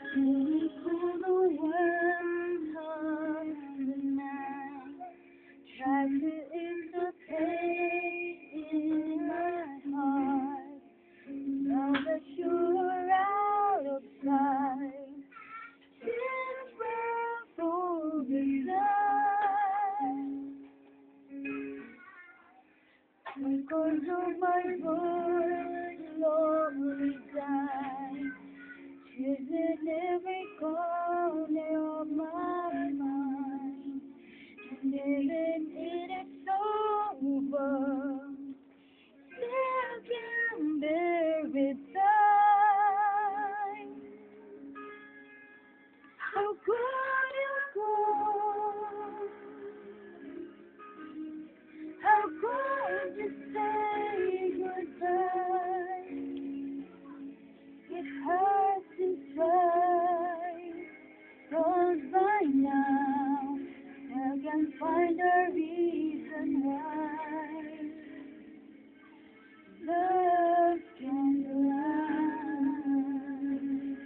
Really cool the world of the night. Try to ease the pain in my heart. Now that you're out of sight, this will fall beside. Because of my voice slowly dies. Tears in every corner of my mind. And even if it's over, still can bear it time. How could you go? How could you say goodbye? It hurts inside, 'cause by now I can find a reason why love can lie.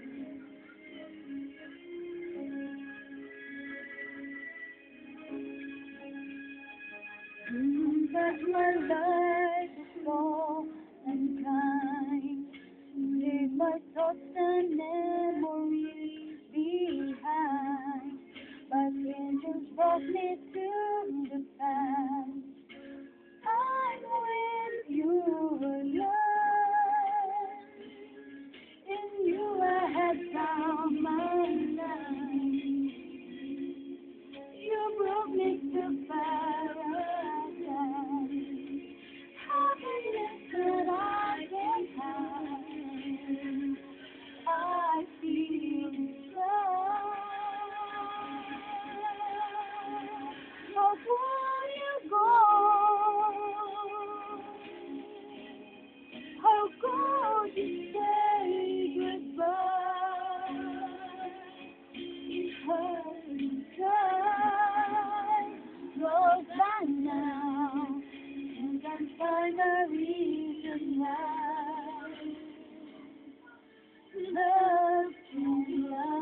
But my life is so unkind. Leave my thoughts and memories behind. But angels brought me to the past. I'm with you alone. In you I had found my life. You brought me to paradise. Happiness that I can hide. I feel inside. How could you go? How could you say goodbye? It hurts inside. Close by now, and can find a reason why love can lie.